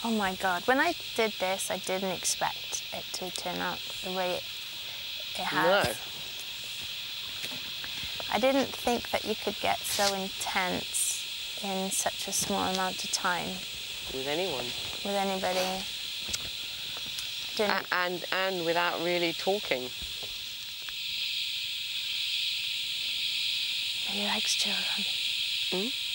Oh my God, when I did this, I didn't expect it to turn out the way it has. No. I didn't think that you could get so intense in such a small amount of time. With anyone. With anybody. And without really talking. He likes children. Mm?